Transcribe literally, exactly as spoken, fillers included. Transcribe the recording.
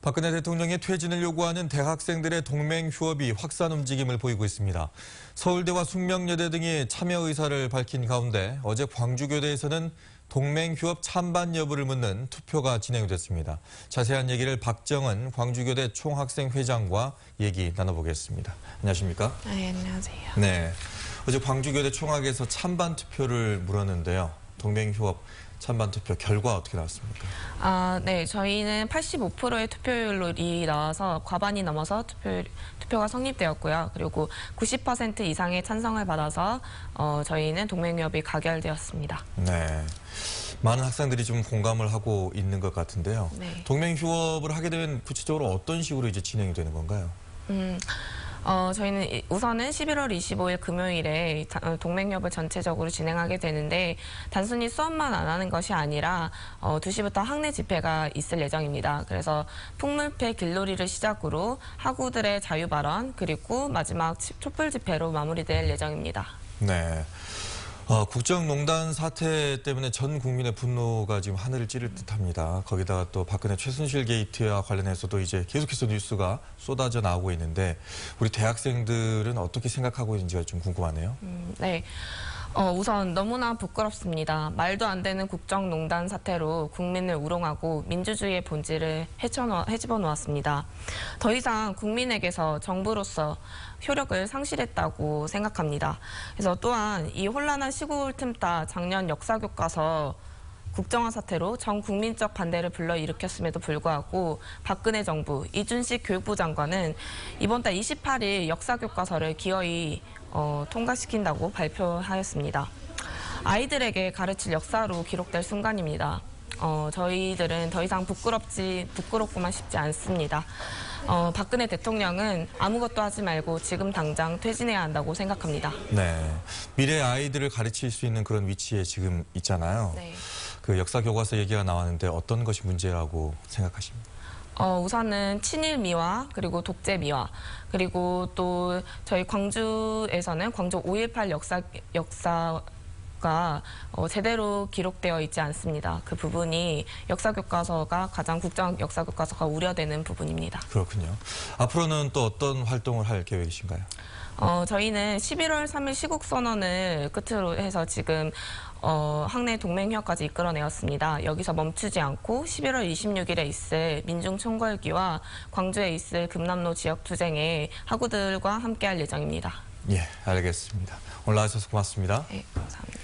박근혜 대통령의 퇴진을 요구하는 대학생들의 동맹 휴업이 확산 움직임을 보이고 있습니다. 서울대와 숙명여대 등이 참여 의사를 밝힌 가운데 어제 광주교대에서는 동맹 휴업 찬반 여부를 묻는 투표가 진행됐습니다. 자세한 얘기를 박정은 광주교대 총학생회장과 얘기 나눠보겠습니다. 안녕하십니까? 네, 안녕하세요. 네, 어제 광주교대 총학에서 찬반 투표를 물었는데요. 동맹 휴업 찬반 투표 결과 어떻게 나왔습니까? 아, 네, 저희는 팔십오 퍼센트의 투표율이 나와서 과반이 넘어서 투표, 투표가 성립되었고요. 그리고 구십 퍼센트 이상의 찬성을 받아서 어, 저희는 동맹휴업이 가결되었습니다. 네, 많은 학생들이 좀 공감을 하고 있는 것 같은데요. 네. 동맹 휴업을 하게 되면 구체적으로 어떤 식으로 이제 진행이 되는 건가요? 음. 어, 저희는 우선은 십일월 이십오일 금요일에 동맹휴업을 전체적으로 진행하게 되는데 단순히 수업만 안 하는 것이 아니라 어, 두 시부터 학내 집회가 있을 예정입니다. 그래서 풍물패 길놀이를 시작으로 학우들의 자유발언 그리고 마지막 촛불 집회로 마무리될 예정입니다. 네. 어, 국정농단 사태 때문에 전 국민의 분노가 지금 하늘을 찌를 듯합니다. 거기다가 또 박근혜 최순실 게이트와 관련해서도 이제 계속해서 뉴스가 쏟아져 나오고 있는데 우리 대학생들은 어떻게 생각하고 있는지가 좀 궁금하네요. 음, 네. 어, 우선 너무나 부끄럽습니다. 말도 안 되는 국정농단 사태로 국민을 우롱하고 민주주의의 본질을 헤쳐놓, 헤집어 놓았습니다. 더 이상 국민에게서 정부로서 효력을 상실했다고 생각합니다. 그래서 또한 이 혼란한 시국을 틈타 작년 역사교과서 국정화 사태로 전 국민적 반대를 불러일으켰음에도 불구하고 박근혜 정부 이준식 교육부 장관은 이번 달 이십팔일 역사교과서를 기어이 어, 통과시킨다고 발표하였습니다. 아이들에게 가르칠 역사로 기록될 순간입니다. 어, 저희들은 더 이상 부끄럽지 부끄럽고만 싶지 않습니다. 어, 박근혜 대통령은 아무것도 하지 말고 지금 당장 퇴진해야 한다고 생각합니다. 네, 미래 아이들을 가르칠 수 있는 그런 위치에 지금 있잖아요. 네. 그 역사 교과서 얘기가 나왔는데 어떤 것이 문제라고 생각하십니까? 어, 우선은 친일 미화, 그리고 독재 미화, 그리고 또 저희 광주에서는 광주 오일팔 역사, 역사가 어, 제대로 기록되어 있지 않습니다. 그 부분이 역사교과서가 가장 국정 역사교과서가 우려되는 부분입니다. 그렇군요. 앞으로는 또 어떤 활동을 할 계획이신가요? 어, 저희는 십일월 삼일 시국선언을 끝으로 해서 지금 어, 학내 동맹휴업까지 이끌어내었습니다. 여기서 멈추지 않고 십일월 이십육일에 있을 민중총궐기와 광주에 있을 금남로 지역투쟁에 학우들과 함께할 예정입니다. 예, 알겠습니다. 오늘 나와주셔서 고맙습니다. 네, 감사합니다.